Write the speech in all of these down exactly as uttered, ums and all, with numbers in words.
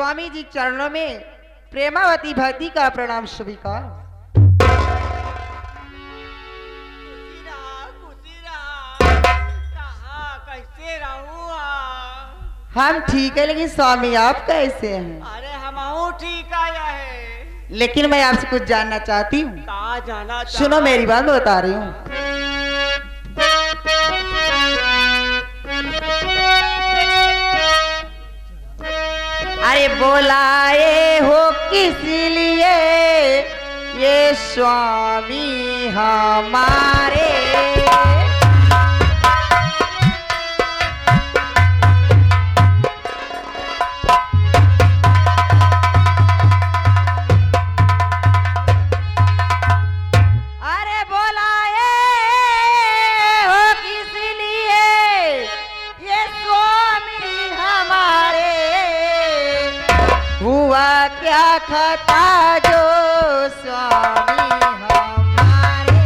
स्वामी जी चरणों में प्रेमावती भक्ति का प्रणाम स्वीकार। कैसे रहूं? हम ठीक है, लेकिन स्वामी आप कैसे हैं? अरे हम ठीक आया है, लेकिन मैं आपसे कुछ जानना चाहती हूँ। कहाँ जाना? सुनो मेरी बात बता रही हूँ। अरे बोलाए हो किस लिए ये स्वामी हमारे? क्या खता जो स्वामी हमारे?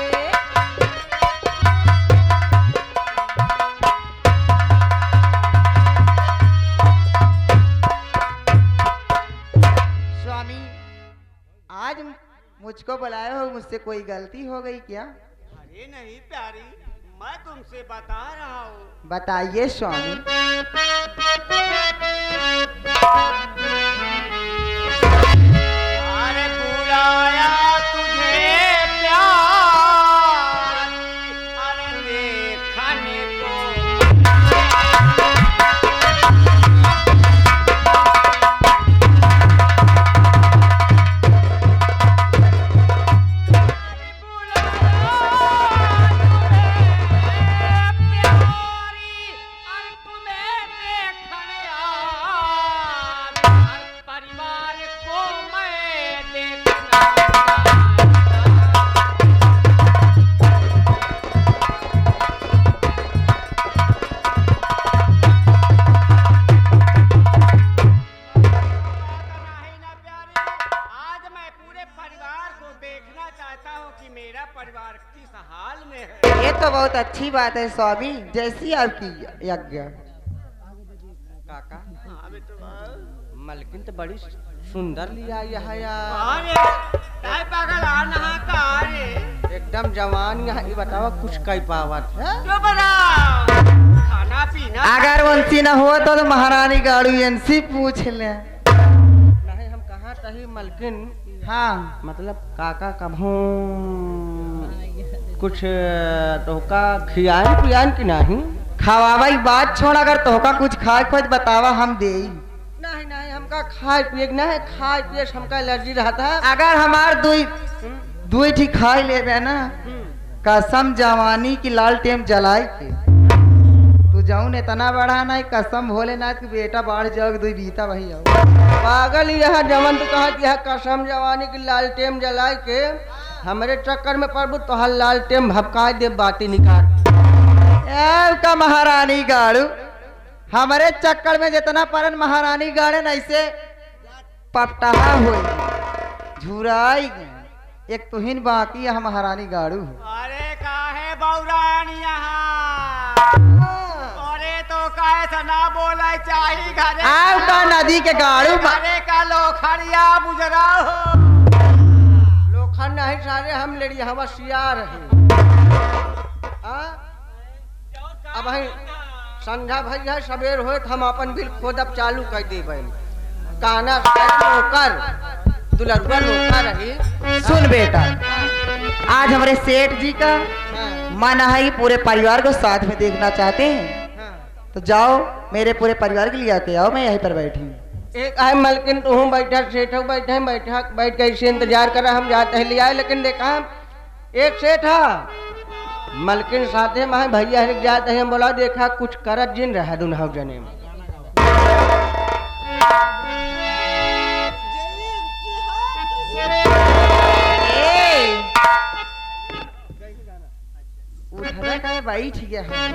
स्वामी आज मुझको बुलाया हो, मुझसे कोई गलती हो गई क्या? अरे नहीं प्यारी, मैं तुमसे बता रहा हूँ। बताइए स्वामी। अरे बुलाया तुझे प्यार, अरे देखने को बहुत अच्छी बात है स्वामी, जैसी आपकी यज्ञ। काका मलकिन तो बड़ी सुंदर लिया यहाँ यार, पागल आ नहा का रे एकदम जवान। यहाँ ये बताओ कुछ कई पावत है? जो बनाओ खाना पीना। अगर उनसी न हो तो, तो महारानी गाड़ू इनसे पूछ ले। नहीं हम कहाँ तही मलकिन। हाँ मतलब काका कभू कुछ तोहका खियान पियान की नहीं? खवावा बात छोड़, अगर तोहका कुछ खाए खोज बतावा हम दे। नहीं नहीं हमका खाए पिए नहीं, खाए पिए हमका एलर्जी रहता है। अगर हमार दुई दुई ठीक खाए ले ना, कसम जवानी की लाल टेम जलाई के तू जाऊ ने इतना बड़ा नहीं, कसम भोलेनाथ की बेटा बाढ़ जाओ दुई बीता वही आओ। पागल यह जवन तो कहा यह कसम जवानी की लाल टेम जलाई के हमारे चक्कर में प्रभु तो हल लाल टेम भपका दे बाती निकाल का महारानी गाड़ू। हमारे चक्कर में जितना परन महारानी गाड़े न ऐसे पपटहा हो झुराई एक तुहिन बाकी है महारानी गाड़ू। अरे काहे बौरानी यहाँ? अरे तो काहे सना बोला चाहिए घरे आओ का नदी के गाड़ू घरे का लोखड़िया बुजरा हो। लोखंड नहीं सारे हम लेडी हवा सियार है। अब है संध्या भैया सवेर हो हम अपन बिल खोद अब चालू कर देबे। काना नौकर दुलरुआ नौकर रही। सुन बेटा, आज हमारे सेठ जी का मन है पूरे परिवार को साथ में देखना चाहते हैं, तो जाओ मेरे पूरे परिवार के लिए आके आओ, मैं यहीं पर बैठी हूँ। एक है मलकिन तू हूँ बैठा, सेठ बैठे बैठा बैठ के इसे इंतजार करा हम जाते हैं ले आए। लेकिन देखा एक सेठ मलकिन साथे में भैया हरिक जाते हैं, बोला देखा कुछ करत जिन रहा दुनहु जने में। उठा का बैठ गया है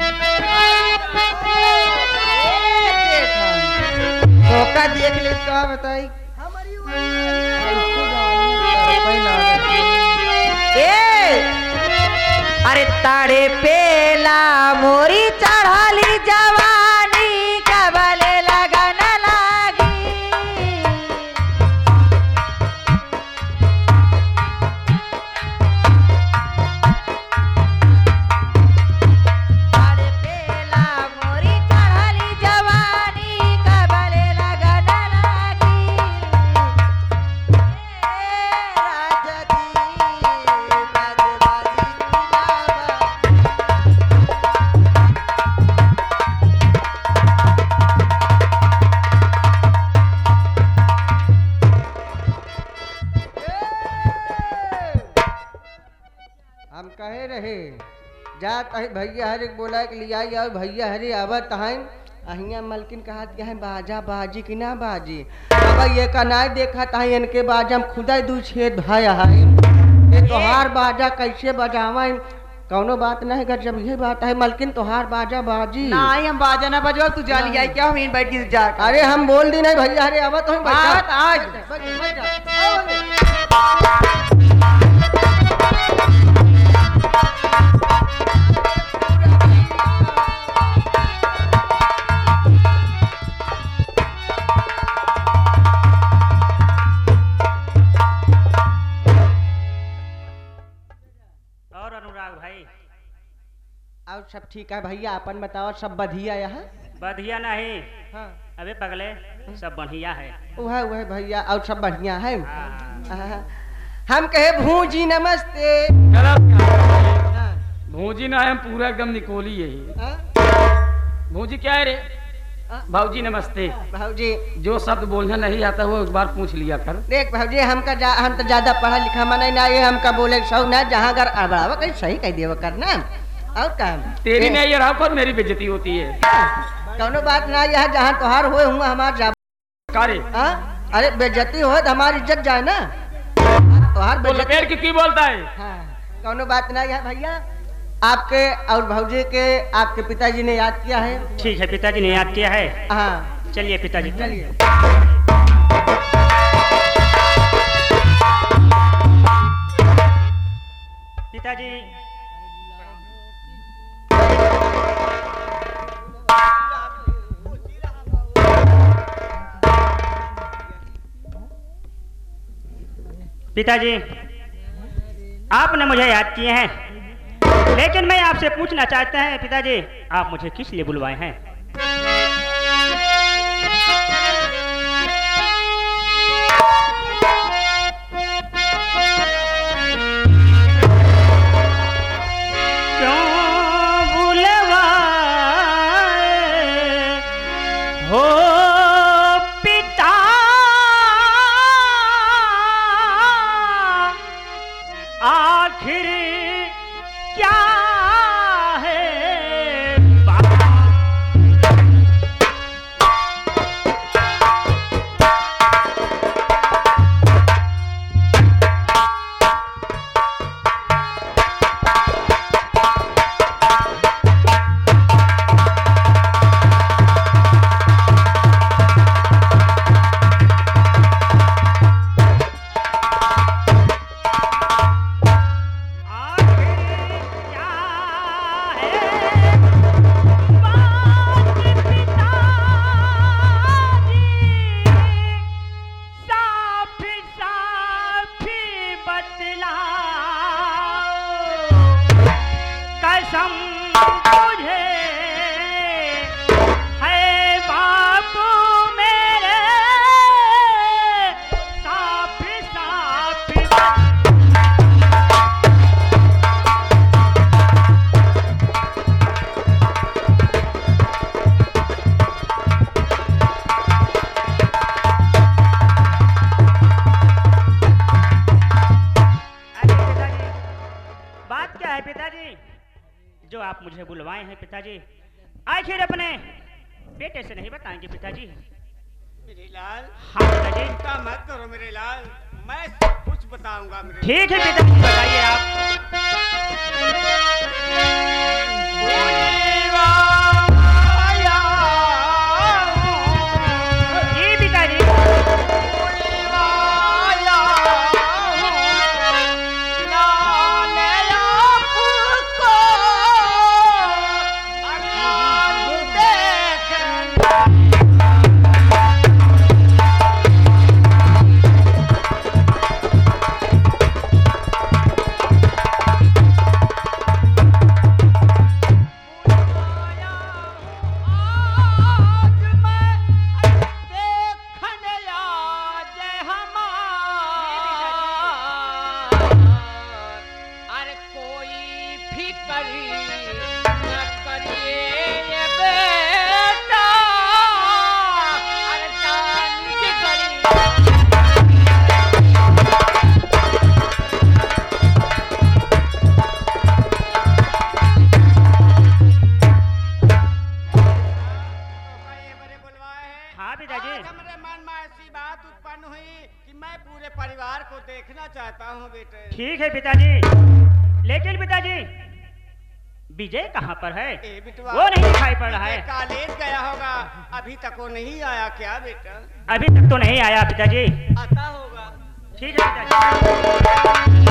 धोखा देख ले का बताई। अरे ताड़े पेला मोरी चढ़ाली जवानी कबले लगन लागी। जात है भैया हरे बोला कि लिया आओ भैया हरे आवत है अहिया मलकिन कहा क्या है बाजा बाजी कि ना बाजी अब ये का ना देखा था इनके बाजा हम खुदा दू छेद भाया है ये तोहार बाजा कैसे बजावा कौनो बात नहीं कर जब ये बात है मलकिन तोहार बाजा बाजी ना आई हम बाजा ना बजवा तू जाली आई क्या हम इन बैठ के जा के। अरे हम बोल दी नहीं भैया अरे आवत हो आवत आज। और अनुराग भाई और सब ठीक है भैया अपन बताओ सब बढ़िया यहाँ बढ़िया नहीं हाँ अबे पगले सब बढ़िया है। वह वह भैया और सब बढ़िया है हाँ। हाँ। हम कहे भूजी नमस्ते हाँ। भूजी ना है हम पूरा एकदम निकोली यही हाँ? भूजी क्या है रे हाँ? भाऊजी नमस्ते। भाऊजी जो शब्द बोलना नहीं आता वो एक बार पूछ लिया कर। देख भाऊजी हमका जा, हम तो ज्यादा पढ़ा लिखा मना ना ये हमका बोले सौ ना जहाँ घर अड़ावा कहीं सही कह दिया करना और काम तेरी नहीं ये रहा पर मेरी बेइज्जती होती है। कौनो बात ना यहाँ जहाँ तोहार हुए हुआ हमार जा कारे हाँ? अरे बेइज्जती हो तो हमारी इज्जत जाए ना तोहार तो बेइज्जती लपेट के की बोलता है। हाँ कौनो बात ना यहाँ भैया आपके और भाऊजी के आपके पिताजी ने याद किया है ठीक है पिताजी ने याद किया है। हाँ चलिए पिताजी चलिए पिताजी पिताजी आपने मुझे याद किए हैं लेकिन मैं आपसे पूछना चाहता है पिताजी आप मुझे किस लिए बुलवाए हैं। क्यों बुलवाए हो पिता आखिर क्या है कसम तुझे है बापू मेरे साफ साफ बात क्या है पिताजी जो आप मुझे बुलवाए हैं पिताजी आखिर अपने बेटे से नहीं बताएंगे पिताजी। मेरे लाल हाँ पिताजी चिंता मत करो मेरे लाल मैं सब कुछ बताऊंगा मेरे ठीक है पिताजी बताइए आप। जी पिताजी देखना चाहता हूँ बेटे। ठीक है पिताजी, लेकिन पिताजी विजय कहाँ पर है? ए बिटवा, वो नहीं दिखाई पड़ रहा है। कॉलेज गया होगा, अभी तक वो नहीं आया क्या बेटा? अभी तक तो नहीं आया पिताजी। आता होगा। ठीक है पिताजी।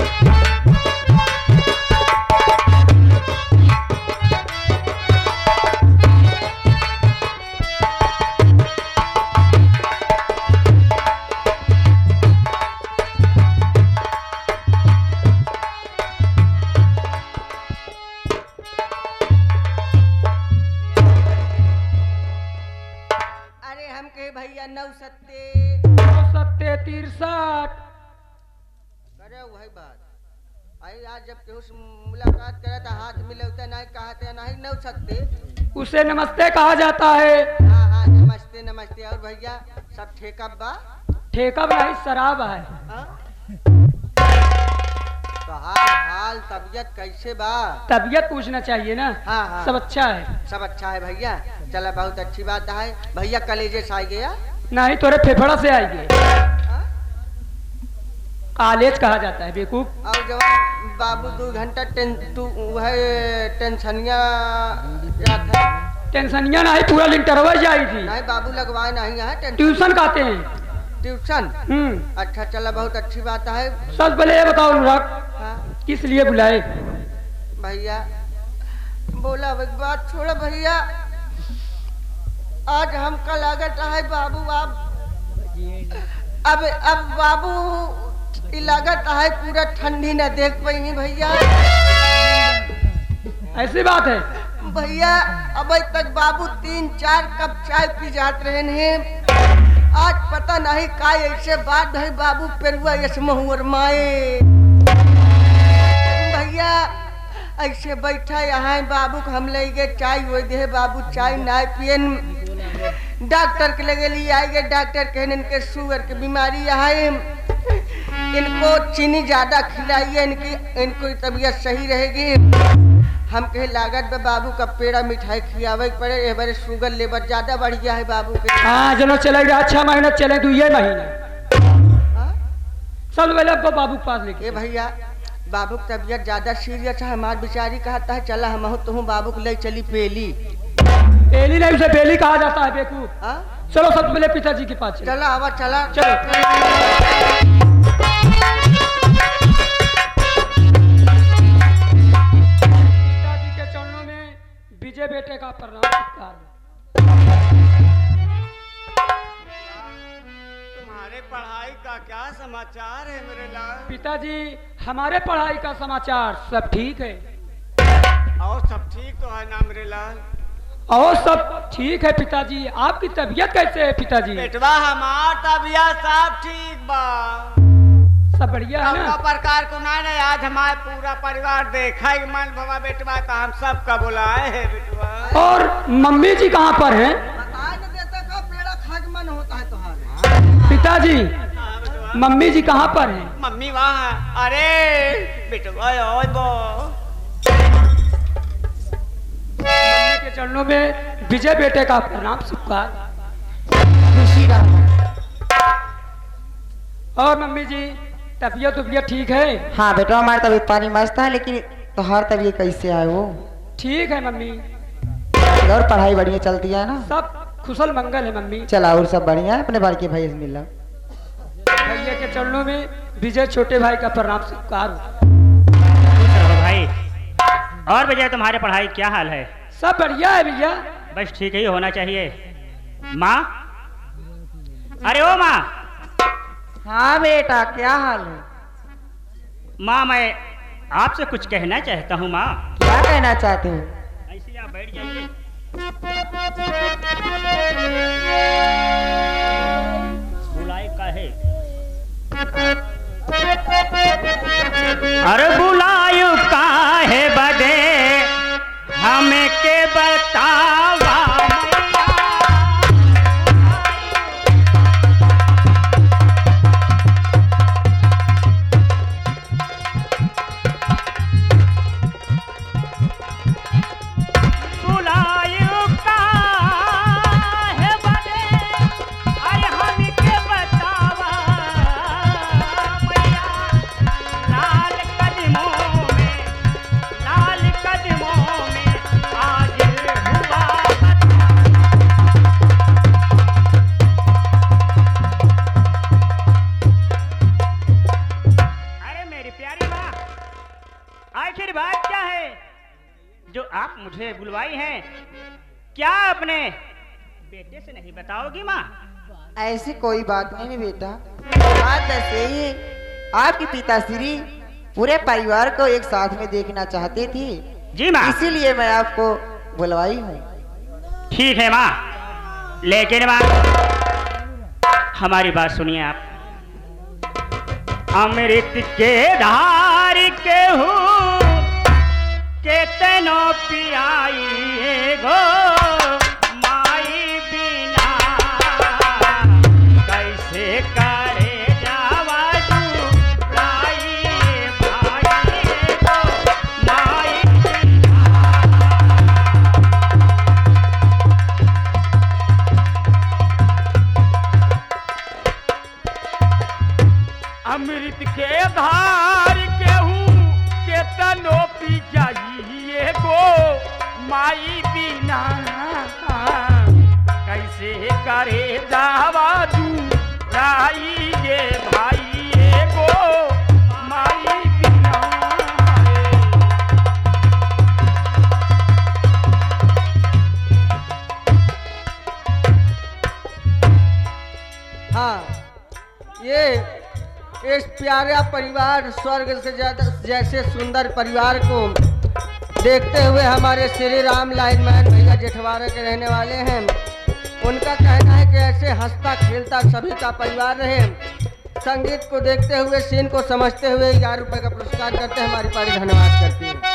अरे हम कहे भैया नौ सत्ते सत्य तिरसठ। अरे वही बात आई, आज जब केहू से मुलाकात करे तो हाथ मिलौता नहीं कहते नहीं नौ सत्ते। उसे नमस्ते कहा जाता है। हाँ हाँ नमस्ते नमस्ते। और भैया सब ठेका बा? ठेका नहीं, शराब है। हाँ? तो हाल हाल तबीयत कैसे बा? तबीयत पूछना चाहिए ना। हाँ हाँ सब अच्छा है। सब अच्छा है भैया। चला बहुत अच्छी बात है भैया। कलेजे से आ गया? नहीं तोरे फेफड़ा से आएंगे। हाँ? कॉलेज कहा जाता है बेवकूफ। और जब बाबू दो घंटा टें, तू वह टेंशनिया जाता है? टेंशनिया नहीं, पूरा इंटरवल जाई थी। नहीं बाबू लगवाए नहीं है टेंशन। ट्यूशन कहते हैं। ट्यूशन? हम्म। अच्छा चला बहुत अच्छी बात है। सच पहले ये बताओ अनुराग, हाँ किस लिए बुलाए? भैया बोला एक बात छोड़ा भैया, आज हमका लागत है बाबू आप अब अब बाबू ई लागत है पूरा ठंडी न देख पाई भैया। ऐसी बात है। भैया अब तक बाबू तीन चार कप चाय पी जात रहे हैं, आज पता नहीं का ऐसे बात है बाबू पेरुआ यसमहुर माए। भैया ऐसे बैठा यहाँ बाबू को हम ले गए चाय वो दे, बाबू चाय ना पियन। डॉक्टर के लगे लिए आएंगे, डॉक्टर कहने इनके शुगर की बीमारी है, इनको चीनी ज्यादा खिलाइए, इनकी इनको तबीयत सही रहेगी। हम कहे लागत में बाबू का पेड़ा मिठाई खियावे पड़े, ये बारे शुगर लेवल ज्यादा बढ़ गया है बाबू के। हाँ चलो चलेगा, अच्छा महीना चले तू ये महीना। हाँ? सब पहले आपको बाबू के पास लेके। ए भैया बाबू की तबीयत ज्यादा सीरियस है, हमार बेचारी कहता है चला हम तुम बाबू को ले चली पेली। पेली नहीं, उसे बेली कहा जाता है बेवकूफ। हाँ? चलो सबसे पहले पिताजी के पास चलो। चला आवा चला चलो। पिताजी के चरणों में विजय बेटे का प्रणाम सत्कार। तुम्हारे पढ़ाई का क्या समाचार है मेरे लाल? पिताजी हमारे पढ़ाई का समाचार सब ठीक है। और सब ठीक तो है ना मेरे लाल? और सब ठीक है पिताजी। आपकी तबीयत कैसे है पिताजी? बेटवा हमार तबियत सब ठीक बा, सब बढ़िया है कौनो ना? प्रकार को ना नहीं। आज हमारे पूरा परिवार देखा ही मन भवा बेटवा, तो हम सब का बुलाए है बेटवा। और मम्मी जी कहाँ पर हैं? बताए न देता का पेड़ा खा के मन होता है तुम्हारा। पिताजी हाँ बेटवा। मम्मी जी कहाँ पर हैं? मम्मी वहाँ है। अरे बेटवा ओए बो, मम्मी के चरणों में विजय बेटे का प्रणाम सत्कार। खुशी रहो। और मम्मी जी तबीयत उबियत ठीक है? हाँ बेटा हमारी तबीयत पानी मस्त है, लेकिन तुम्हारी तबीयत कैसे है वो? ठीक है मम्मी, और पढ़ाई बढ़िया चलती है ना? सब कुशल मंगल है मम्मी। चला और सब बढ़िया है, अपने भाई के भाई से मिला। भैया के चरणों में विजय छोटे भाई का प्रणाम सत्कार। खुश रहो भाई। और भैया तुम्हारे पढ़ाई क्या हाल है? सब बढ़िया है भैया। बस ठीक ही होना चाहिए। माँ, अरे ओ माँ। हाँ बेटा क्या हाल है? माँ मैं आपसे कुछ कहना चाहता हूँ। माँ क्या कहना चाहते हो? ऐसे आप बैठ जाइए। बुलाए का है? अरे बुलायु का है बदे हमें के बतावा बुलायु का है बदे अरे हमें के बतावा मैया। मुझे बुलवाई हैं, क्या अपने बेटे से नहीं बताओगी माँ? ऐसी कोई बात नहीं बेटा, बात ऐसे ही आपके पिताश्री पूरे परिवार को एक साथ में देखना चाहते थे, जी माँ। इसीलिए मैं आपको बुलवाई हूँ। ठीक है माँ, लेकिन माँ हमारी बात सुनिए आप। अमृत के धार के हूँ केतनो पियाई गो माई बिना कैसे करे जावा जुदाई भाई गो माई बिना। अमृत के धार केहू केतनो पी जाइए गो माई बिना कैसे करे दावा जुदाई ये भाई ये गो माई बिना। हाँ, ये इस प्यारा परिवार स्वर्ग से ज्यादा जैसे सुंदर परिवार को देखते हुए हमारे श्री राम लाइनमैन भैया जेठवाड़ा के रहने वाले हैं, उनका कहना है कि ऐसे हंसता खेलता सभी का परिवार रहे। संगीत को देखते हुए सीन को समझते हुए हजार रुपए का पुरस्कार करते हैं। हमारी पार्टी धन्यवाद करती है।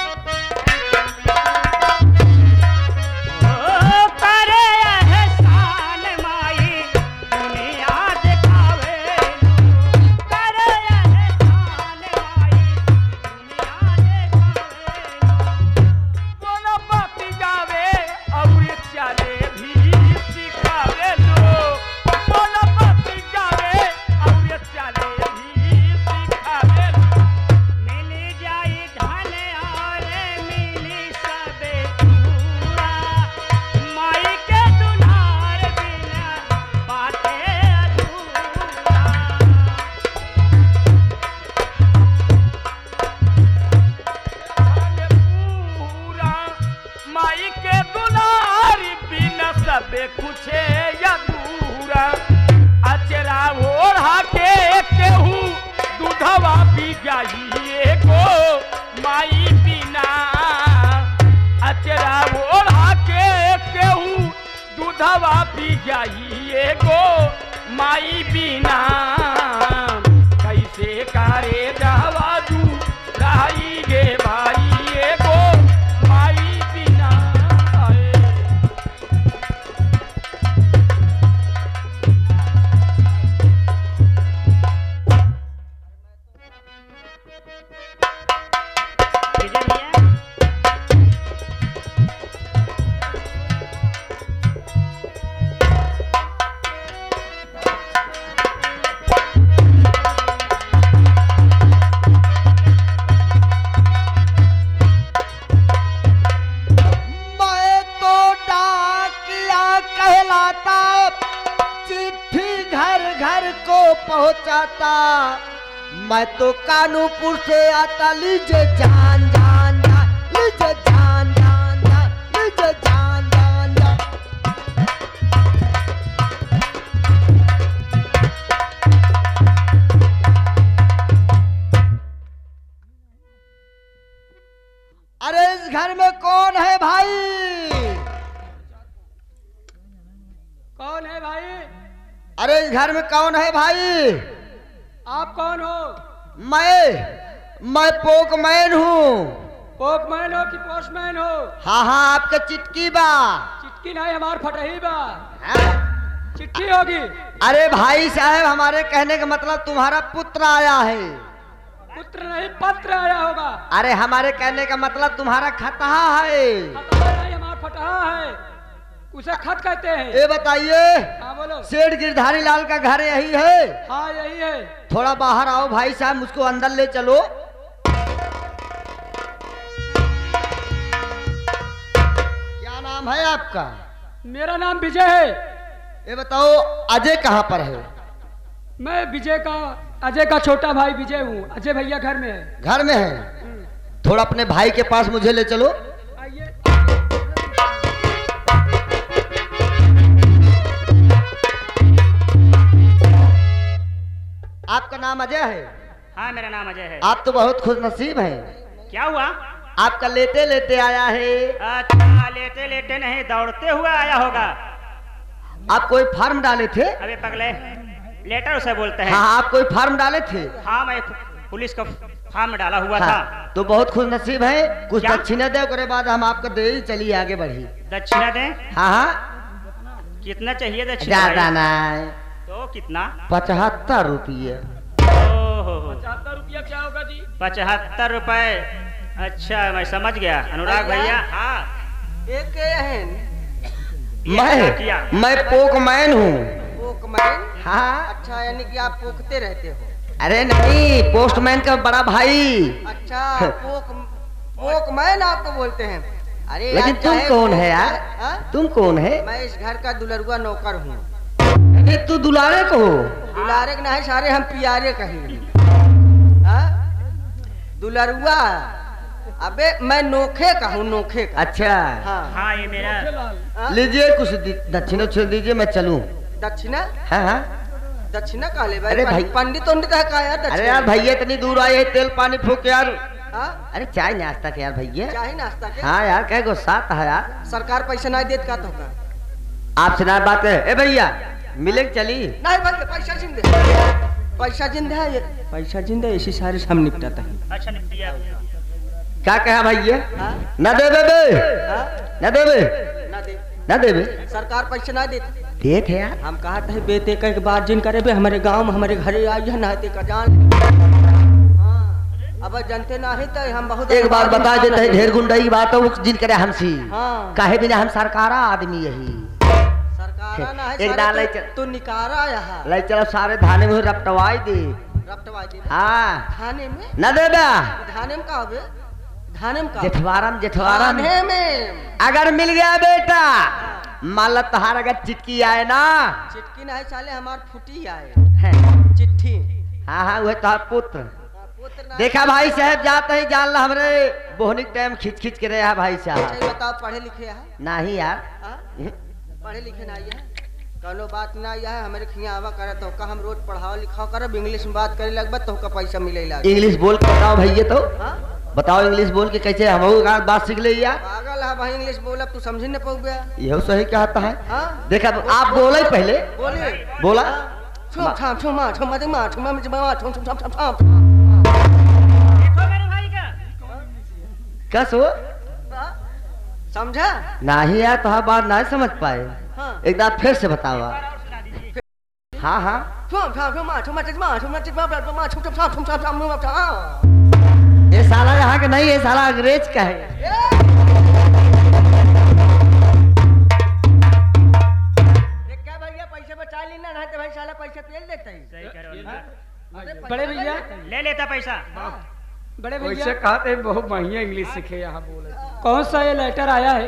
जाइए गो माई बिना कैसे करे जावा जुदाई गे भाई ये गो माई बिना। पहुंचाता मैं तो कानूपुर से आता, लीजिए जान जान जान, लीजिए जान जान जान, लीजिए जान जान जान। अरे इस घर में कौन है भाई? कौन है भाई? अरे इस घर में कौन है भाई? आप कौन हो? मैं मैं पोकमैन हूँ। पोकमैन हो कि पोस्टमैन हो? हाँ हाँ, आपके चिटकी बा। चिटकी नहीं, हमार फटही बा। है? चिट्ठी होगी। अरे भाई साहब, हमारे कहने का मतलब तुम्हारा पुत्र आया है। पुत्र नहीं, पत्र आया होगा। अरे हमारे कहने का मतलब तुम्हारा खतहा है। खतहा नहीं, हमार फटहा है, उसे खत कहते हैं। ये बताइए, हाँ बोलो। सेठ गिरधारी लाल का घर यही है? हाँ यही है। थोड़ा बाहर आओ भाई साहब, मुझको अंदर ले चलो। क्या नाम है आपका? मेरा नाम विजय है। ये बताओ, अजय कहाँ पर है? मैं विजय का अजय का छोटा भाई विजय हूँ। अजय भैया घर में है। घर में है? थोड़ा अपने भाई के पास मुझे ले चलो। आइए। नाम अजय है? हाँ मेरा नाम अजय है। आप तो बहुत खुश नसीब हैं। क्या हुआ? आपका लेटे लेटे आया है। अच्छा लेटे लेटे नहीं दौड़ते हुए आया होगा। आप कोई फार्म डाले थे? अबे पगले लेटर उसे बोलते हैं। हाँ आप कोई फार्म डाले थे? हाँ मैं पुलिस का फार्म डाला हुआ हाँ, था। तो बहुत खुश नसीब है। कुछ क्या? दक्षिणा दे उसके बाद हम आपको दे ही चलिए आगे बढ़ी। दक्षिणा दे? हाँ हाँ कितना चाहिए दक्षिणा? ज्यादा नहीं, तो कितना? पचहत्तर रुपये। पचहत्तर रुपया क्या होगा जी? पचहत्तर रुपए। अच्छा मैं समझ गया अनुराग भैया। हाँ एक के हैं मैं किया। मैं पोकमैन हूँ। पोकमैन? हाँ अच्छा यानी कि आप पोकते रहते हो। अरे नहीं, पोस्टमैन का बड़ा भाई। अच्छा पोक पोकमैन आपको बोलते हैं। अरे लेकिन यार, तुम चाहे कौन पोक- है यार? हाँ? तुम कौन है? मैं इस घर का दुलरुआ नौकर हूँ। अरे तू दुलारे को हो? दुलारे के नहीं सारे हम पियारे कहेंगे। हाँ? दुलरुआ। अबे मैं नोखे का हूँ, नोखे का। अच्छा हाँ हाँ ये मेरा हाँ? लीजिए कुछ दि- दक्षिणा उछल दीजिए, मैं चलूं। दक्षिणा? हाँ हाँ दक्षिणा का ले अरे भाई- पंडित उंडित है का यार? अरे यार भैया इतनी दूर आए हैं, तेल पानी फूक यार। हाँ? अरे चाय नाश्ता के यार भैया। चाहे नाश्ता के? हाँ यार कह गुस्सा है यार। सरकार पैसा नहीं देत का तो का? आपसे ना बात है। ए भैया मिले चली। नहीं भाई पैसा जिंदे पैसा जिंदे है ये पैसा जिंदे इसी सारे से हम निपटाता है। अच्छा निपटिया। क्या कहा भैया? हाँ? न देवे बे, हाँ? न देवे, ना दे न देवे। सरकार पैसा ना देती। देख यार हम कहा था बेटे के बाद जिन करे बे हमारे गांव में हमारे घरे आई है नहाते का जान। हाँ अब जनते ना है तो हम बहुत एक बार बता देते हैं, ढेर गुंडई की बात हो जिन करे हमसी। हाँ काहे बिना हम सरकारा आदमी यही। सरकार ना है एक सारे डाल ले तू- चल। तू निकारा यहाँ ले चलो सारे थाने में रपटवाई दे। रपटवाई दे हाँ थाने में। न देबा। थाने में का होबे? थाने में का? जेठवारम जेठवारम थाने में। अगर मिल गया बेटा मान लो तहार अगर चिटकी आए ना। चिटकी ना है साले हमार फुटी आए है। चिट्ठी। हाँ हाँ वह तहार पुत्र। हाँ, पुत्र ना- देखा भाई साहब जाते ही जान ला हमरे बोहनिक टाइम खींच खींच के रहे हैं भाई अच्छा साहब। ये बताओ पढ़े लिखे है? नहीं यार। हाँ? पढ़े लिखे नहीं है कौनो बात ना है हमारे खिया आवा करे तो का हम रोज पढ़ाओ लिखाओ करब इंग्लिश में बात करे लगबा तो का पैसा मिले लाग। इंग्लिश बोल के बताओ भैया तो। हाँ? बताओ इंग्लिश बोल के कैसे हम बात सीख ले यार। पागल है भाई इंग्लिश बोला तू समझ नहीं पाओ गया। यही सही कहता है। हाँ? देखा आप बोले पहले बोले बोला। छुम छाम छुम मा छुम मा मा छुम मा मा छुम छुम छाम छाम छाम। देखो मेरे भाई का। कस हो हाँ? समझा? नहीं यार तो बात नहीं समझ पाए। हाँ? एक बार फिर से बताओ। हाँ हाँ छुम छाम छुम मा छुम मा मा छुम मा मा मा छुम छुम छाम छुम छाम छाम छाम छाम। ये साला यहाँ का नहीं है, साला अंग्रेज का है। देख क्या भैया पैसे बचा लेना नहीं तो भाई साला पैसा तेल देता है। सही कह रहे हो। अरे पैसा बड़े भैया ले लेता पैसा। बड़े वैसे भैया कहते हैं बहुत बढ़िया इंग्लिश सीखे यहाँ बोले। कौन सा ये लेटर आया है?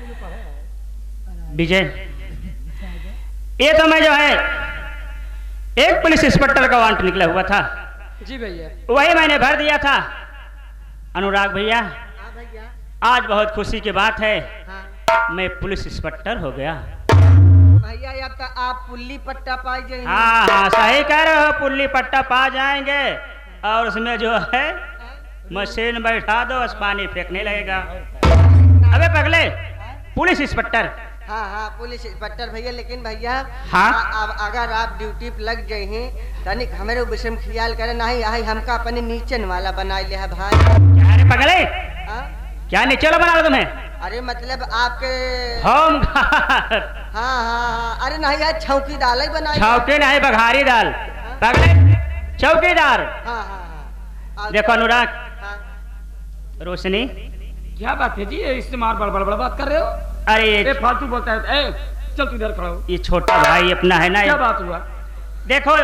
विजय ये तो मैं जो है एक पुलिस इंस्पेक्टर का वारंट निकला हुआ था, जी भैया। वही मैंने भर दिया था। अनुराग भैया हाँ भैया। आज बहुत खुशी की बात है, हाँ मैं पुलिस इंस्पेक्टर हो गया। भैया अब तो आप पुल्ली पट्टा पाई जाएंगे। हाँ हाँ सही कह रहे हो, पुल्ली पट्टा पा जाएंगे और उसमें जो है मशीन बैठा दो बस पानी फेंकने लगेगा। अबे पगले पुलिस इंस्पेक्टर। हाँ हाँ पुलिस इंस्पेक्टर भैया लेकिन भैया हाँ? आ- अब अगर आप ड्यूटी पे लग जाए हैं तनिक हमारे विषय में ख्याल करे नहीं आई हमका अपने नीचन वाला बना लिया है भाई। क्या रे पगले, हाँ? क्या नीचे वाला बना लो तुम्हें? अरे मतलब आपके होम गार्ड। हाँ हाँ हाँ अरे नहीं यार छौकी दाल ही बनाई। छौकी नहीं बघारी दाल। पगले चौकीदार। हाँ हाँ हाँ देखो अनुराग, हाँ रोशनी, क्या बात है जी, ये इस्तेमाल बड़ बड़ बड़ बात कर रहे हो? अरे ए ये, फालतू बोलता है। ए चल तू इधर खड़ा हो। ये छोटा भाई अपना है ना। क्या बात हुआ? देखो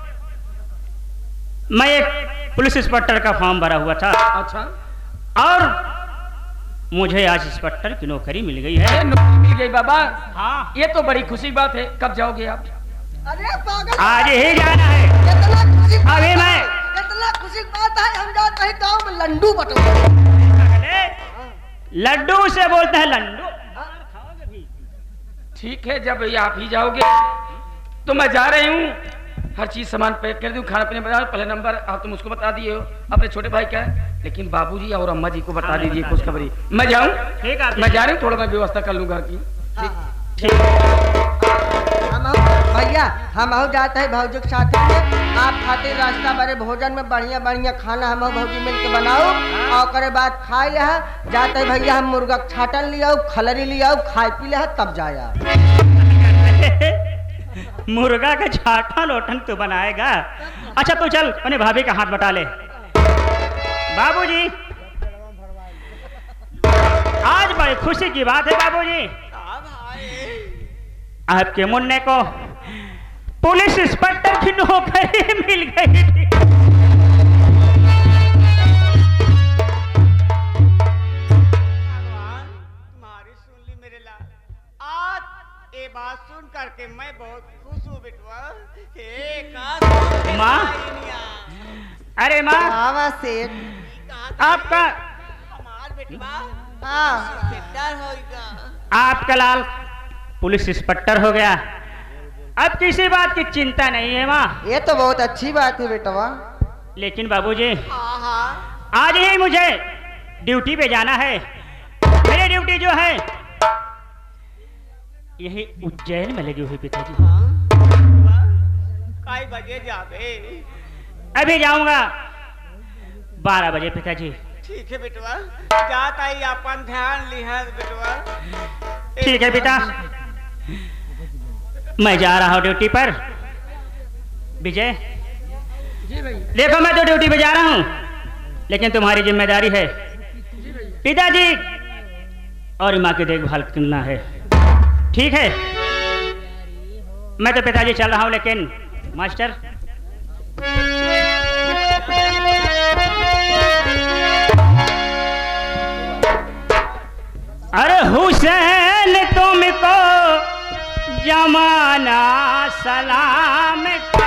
मैं एक पुलिस इंस्पेक्टर का फॉर्म भरा हुआ था अच्छा और मुझे आज इंस्पेक्टर की नौकरी मिल गई है। ए, नौकरी मिल गई बाबा। हाँ ये तो बड़ी खुशी की बात है। कब जाओगे आप? अरे पागल आज ही जाना है। इतना खुशी की अभी बात मैं- है, इतना खुशी की बात है हम जाते हैं गाँव में लंडू बटोर। पगले, लड्डू से बोलते हैं लंडू। ठीक है जब आप ही जाओगे तो मैं जा रही हूँ हर चीज सामान पैक कर दूं, खाना पीने बता, पहले नंबर आप तुम उसको बता दिए हो, अपने छोटे भाई का है, लेकिन बाबूजी और अम्मा जी को बता दीजिए खुशखबरी। मैं जाऊं? ठीक है मैं जा रही हूँ, थोड़ा मैं व्यवस्था कर लूँ घर की। हम आओ- भैया हम आओ जाते हैं भौजी के साथ में। आप खाते रास्ता बड़े भोजन में बढ़िया बढ़िया खाना हम भौजी मिल के बनाओ और करे बाद खाए ले जाते हैं भैया। हम मुर्गा के छाटन ले आओ, खलरी ले आओ, खाए पी ले तब जाया। मुर्गा का छाटा लोटन तू बनाएगा? अच्छा तू चल अपने भाभी का हाथ बटा ले। बाबूजी आज बड़ी खुशी की बात है बाबूजी, आपके मुन्ने को पुलिस इंस्पेक्टर की नौकरी मिल गई थी। भगवान तुम्हारी सुन ली मेरे लाल। आज ये बात सुन करके मैं बहुत खुश हूँ बेटवा। हे काश माँ, अरे माँ आवा सेठ। आपका हमार बेटवा हाँ बेटर होगा। आपका लाल पुलिस इंस्पेक्टर हो गया, अब किसी बात की चिंता नहीं है माँ। ये तो बहुत अच्छी बात है बेटवा। लेकिन बाबूजी हाँ हाँ आज ही मुझे ड्यूटी पे जाना है। मेरी ड्यूटी जो है यही उज्जैन में लगी हुई पिताजी। कई बजे जाबे? अभी जाऊंगा बारह बजे पिताजी। ठीक है बेटवा, जाता ही अपन ध्यान लिहा बेटवा। ठीक है पिता, मैं जा रहा हूँ ड्यूटी पर। विजय जी भैया। देखो मैं तो ड्यूटी पे जा रहा हूँ, लेकिन तुम्हारी जिम्मेदारी है पिताजी और माँ की देखभाल करना है। ठीक है, मैं तो पिताजी चल रहा हूँ, लेकिन मास्टर अरे हुसैन तुमको जमाना सलाम